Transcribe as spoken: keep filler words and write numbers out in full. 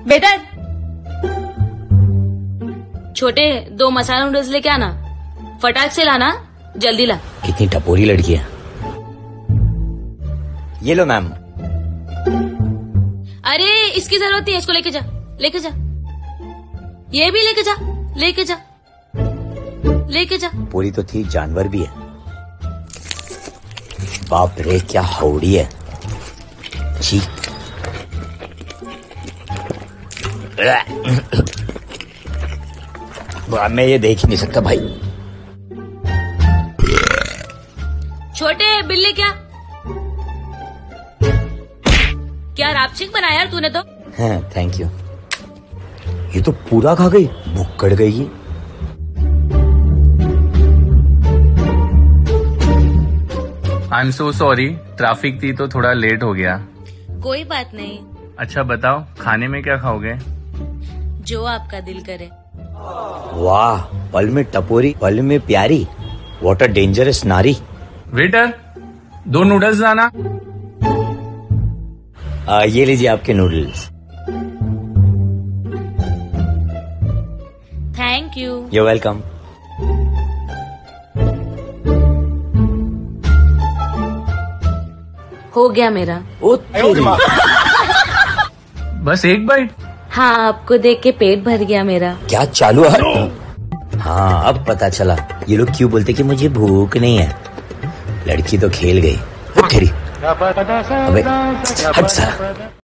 बेटा छोटे दो मसाला नूडल्स लेके आना, फटाक से लाना, जल्दी ला। कितनी टपोरी लड़की है। ये लो मैम। अरे इसकी जरूरत नहीं है, इसको लेके जा, लेके जा। ये भी लेके जा, लेके जा, लेके जा। पूरी तो थी, जानवर भी है। बाप रे क्या हाउडी है। छी। मैं ये देख ही नहीं सकता भाई। छोटे बिल्ली क्या क्या रापचिक बनाया यार तूने तो। हाँ थैंक यू। ये तो पूरा खा गई, भुक्कड़ गई। I am so sorry, traffic थी तो थोड़ा लेट हो गया। कोई बात नहीं। अच्छा बताओ खाने में क्या खाओगे? जो आपका दिल करे। वाह, पल में टपोरी पल में प्यारी, व्हाट अ डेंजरस नारी। वेटर दो नूडल्स लाना। आ, ये लीजिए आपके noodles. Thank you. You welcome. हो गया मेरा। ओ तेरी। बस एक बाइट? हाँ आपको देख के पेट भर गया मेरा। क्या चालू है? हाँ अब पता चला ये लोग क्यों बोलते कि मुझे भूख नहीं है। लड़की तो खेल गई। अबे हट साला।